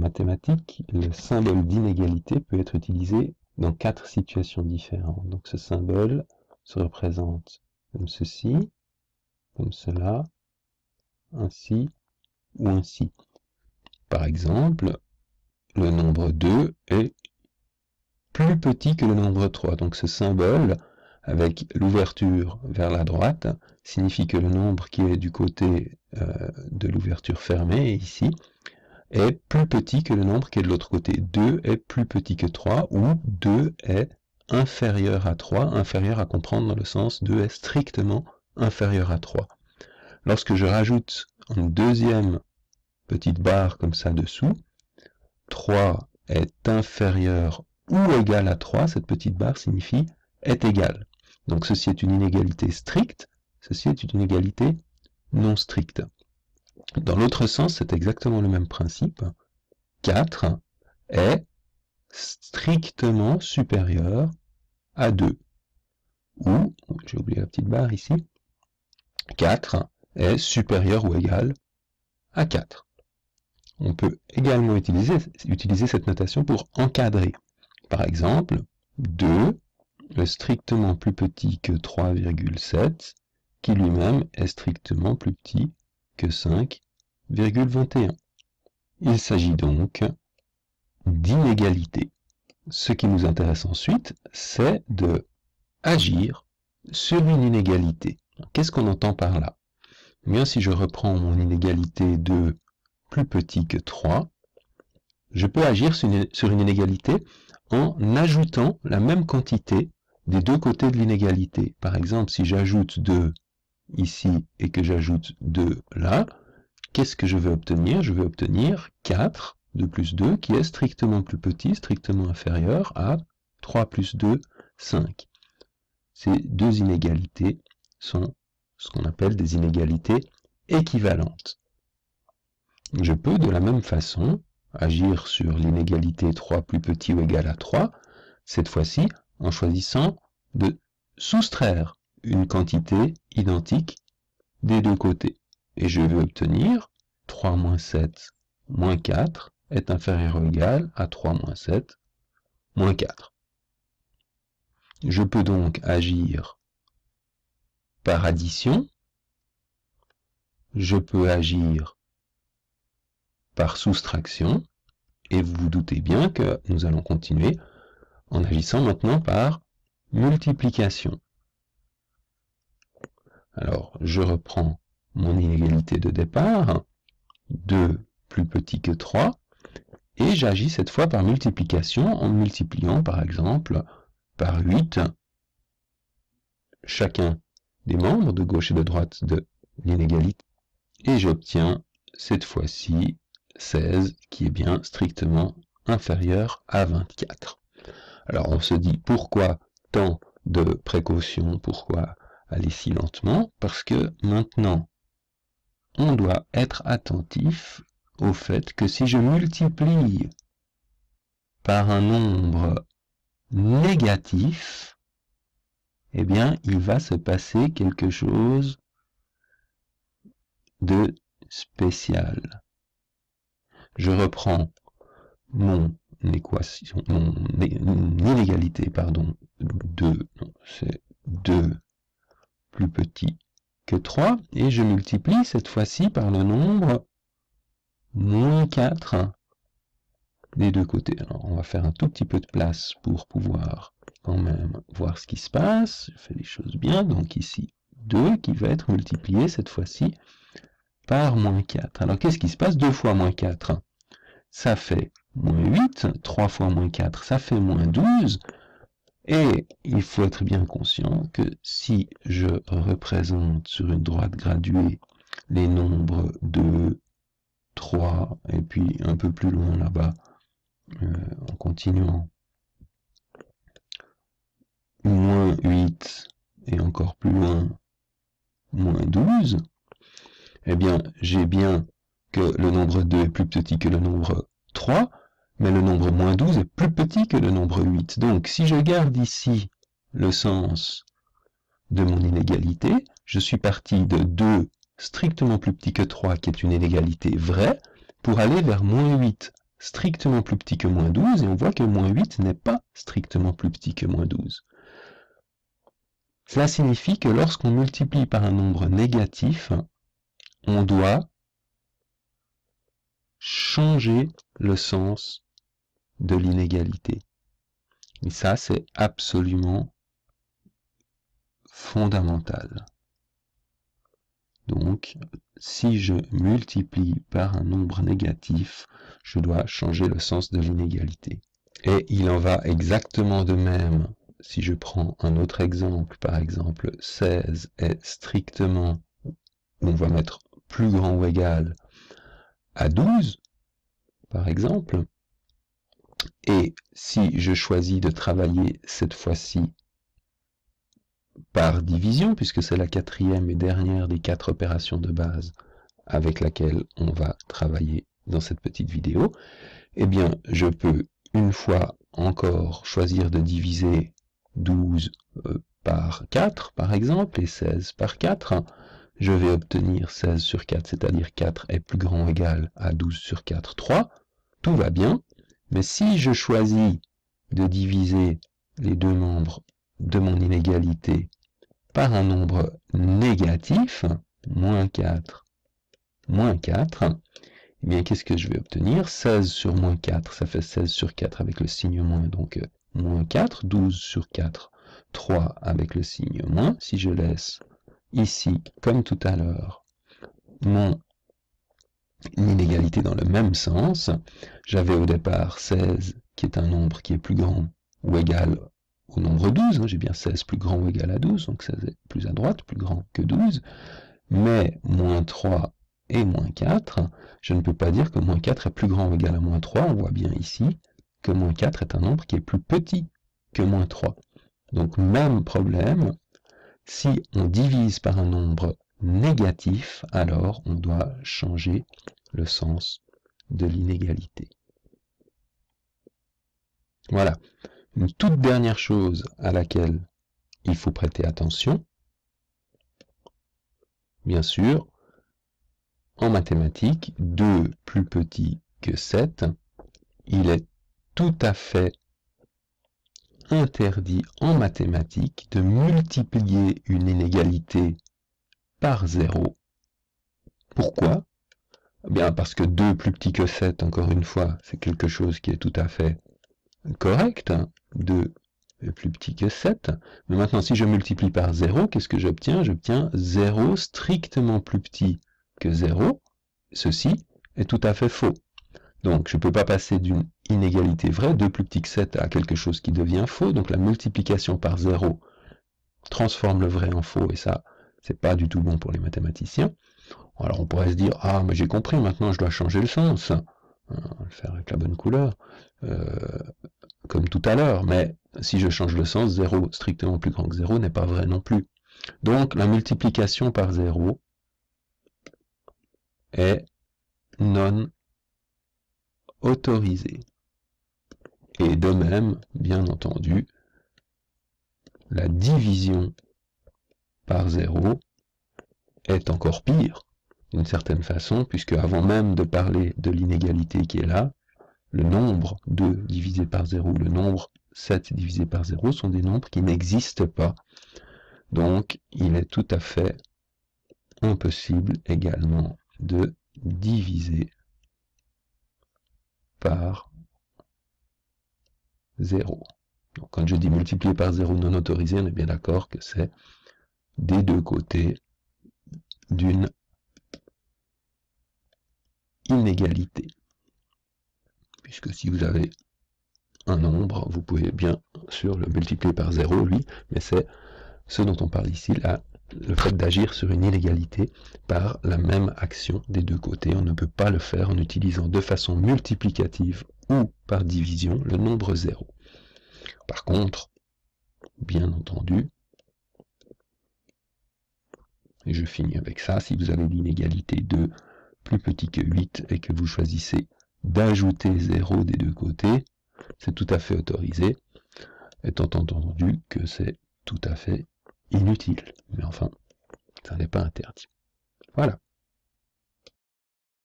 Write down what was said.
mathématiques, le symbole d'inégalité peut être utilisé dans 4 situations différentes. Donc ce symbole se représente comme ceci, comme cela, ainsi ou ainsi. Par exemple, le nombre 2 est plus petit que le nombre 3. Donc ce symbole, avec l'ouverture vers la droite, signifie que le nombre qui est du côté de l'ouverture fermée, ici, est plus petit que le nombre qui est de l'autre côté. 2 est plus petit que 3, ou 2 est inférieur à 3, inférieur à comprendre dans le sens 2 est strictement inférieur à 3. Lorsque je rajoute une deuxième petite barre comme ça dessous, 3 est inférieur ou égal à 3, cette petite barre signifie est égal. Donc ceci est une inégalité stricte, ceci est une inégalité non stricte. Dans l'autre sens, c'est exactement le même principe. 4 est strictement supérieur à 2. Ou, j'ai oublié la petite barre ici, 4 est supérieur ou égal à 4. On peut également utiliser cette notation pour encadrer. Par exemple, 2 est strictement plus petit que 3,7, qui lui-même est strictement plus petit que 5,21. Il s'agit donc d'inégalité. Ce qui nous intéresse ensuite, c'est de agir sur une inégalité. Qu'est-ce qu'on entend par là? Eh bien, si je reprends mon inégalité de plus petit que 3, je peux agir sur une inégalité en ajoutant la même quantité des deux côtés de l'inégalité. Par exemple, si j'ajoute 2 ici et que j'ajoute 2 là, qu'est-ce que je vais obtenir? Je vais obtenir 4, 2 plus 2, qui est strictement plus petit, strictement inférieur à 3 plus 2, 5. Ces deux inégalités sont ce qu'on appelle des inégalités équivalentes. Je peux de la même façon agir sur l'inégalité 3 plus petit ou égal à 3, cette fois-ci en choisissant de soustraire une quantité identique des deux côtés. Et je vais obtenir 3 moins 7 moins 4 est inférieur ou égal à 3 moins 7 moins 4. Je peux donc agir par addition, je peux agir par soustraction, et vous vous doutez bien que nous allons continuer en agissant maintenant par multiplication. Alors, je reprends mon inégalité de départ, 2 plus petit que 3, et j'agis cette fois par multiplication en multipliant par exemple par 8 chacun des membres de gauche et de droite de l'inégalité, et j'obtiens cette fois-ci 16 qui est bien strictement inférieur à 24. Alors on se dit pourquoi tant de précautions, pourquoi aller si lentement? Parce que maintenant on doit être attentif au fait que si je multiplie par un nombre négatif, eh bien, il va se passer quelque chose de spécial. Je reprends mon équation, mon inégalité, pardon, 2, c'est 2 plus petit que 3, et je multiplie cette fois-ci par le nombre moins 4 des deux côtés. Alors, on va faire un tout petit peu de place pour pouvoir quand même voir ce qui se passe. Je fais les choses bien. Donc ici, 2 qui va être multiplié cette fois-ci par moins 4. Alors, qu'est-ce qui se passe? 2 fois moins 4, ça fait moins 8. 3 fois moins 4, ça fait moins 12. Et il faut être bien conscient que si je représente sur une droite graduée les nombres 2, 3, et puis un peu plus loin là-bas, en continuant, moins 8, et encore plus loin, moins 12, eh bien, j'ai bien que le nombre 2 est plus petit que le nombre 3, mais le nombre moins 12 est plus petit que le nombre 8. Donc, si je garde ici le sens de mon inégalité, je suis parti de 2 strictement plus petit que 3, qui est une inégalité vraie, pour aller vers moins 8, strictement plus petit que moins 12, et on voit que moins 8 n'est pas strictement plus petit que moins 12. Cela signifie que lorsqu'on multiplie par un nombre négatif, on doit changer le sens de l'inégalité. Et ça, c'est absolument fondamental. Donc, si je multiplie par un nombre négatif, je dois changer le sens de l'inégalité. Et il en va exactement de même si je prends un autre exemple, par exemple 16 est strictement, on va mettre plus grand ou égal à 12, par exemple, et si je choisis de travailler cette fois-ci par division, puisque c'est la quatrième et dernière des 4 opérations de base avec laquelle on va travailler dans cette petite vidéo, eh bien, je peux une fois encore choisir de diviser 12 par 4, par exemple, et 16 par 4. Je vais obtenir 16 sur 4, c'est-à-dire 4 est plus grand ou égal à 12 sur 4, 3. Tout va bien, mais si je choisis de diviser les deux membres de mon inégalité par un nombre négatif, moins 4, eh bien, qu'est-ce que je vais obtenir? 16 sur moins 4, ça fait 16 sur 4 avec le signe moins, donc moins 4, 12 sur 4, 3 avec le signe moins. Si je laisse ici, comme tout à l'heure, mon inégalité dans le même sens, j'avais au départ 16, qui est un nombre qui est plus grand ou égal au nombre 12, j'ai bien 16 plus grand ou égal à 12, donc 16 est plus à droite, plus grand que 12, mais moins 3 et moins 4, je ne peux pas dire que moins 4 est plus grand ou égal à moins 3, on voit bien ici que moins 4 est un nombre qui est plus petit que moins 3. Donc même problème, si on divise par un nombre négatif, alors on doit changer le sens de l'inégalité. Voilà. Une toute dernière chose à laquelle il faut prêter attention, bien sûr, en mathématiques, 2 plus petit que 7, il est tout à fait interdit en mathématiques de multiplier une inégalité par 0. Pourquoi? Bien parce que 2 plus petit que 7, encore une fois, c'est quelque chose qui est tout à fait correct. 2 est plus petit que 7. Mais maintenant, si je multiplie par 0, qu'est-ce que j'obtiens? J'obtiens 0 strictement plus petit que 0. Ceci est tout à fait faux. Donc, je ne peux pas passer d'une inégalité vraie, 2 plus petit que 7, à quelque chose qui devient faux. Donc, la multiplication par 0 transforme le vrai en faux, et ça, c'est pas du tout bon pour les mathématiciens. Alors, on pourrait se dire, ah, mais j'ai compris, maintenant, je dois changer le sens. On va le faire avec la bonne couleur, comme tout à l'heure. Mais si je change le sens, 0 strictement plus grand que 0 n'est pas vrai non plus. Donc, la multiplication par 0 est non autorisée. Et de même, bien entendu, la division par 0 est encore pire, d'une certaine façon, puisque avant même de parler de l'inégalité qui est là, le nombre 2 divisé par 0, le nombre 7 divisé par 0 sont des nombres qui n'existent pas. Donc, il est tout à fait impossible également de diviser par 0. Donc, quand je dis multiplier par 0 non autorisé, on est bien d'accord que c'est des deux côtés d'une inégalité. Puisque si vous avez un nombre, vous pouvez bien sûr le multiplier par 0, lui, mais c'est ce dont on parle ici, là, le fait d'agir sur une inégalité par la même action des deux côtés. On ne peut pas le faire en utilisant de façon multiplicative ou par division le nombre 0. Par contre, bien entendu, et je finis avec ça, si vous avez l'inégalité 2 plus petit que 8 et que vous choisissez d'ajouter 0 des deux côtés, c'est tout à fait autorisé, étant entendu que c'est tout à fait inutile. Mais enfin, ça n'est pas interdit. Voilà.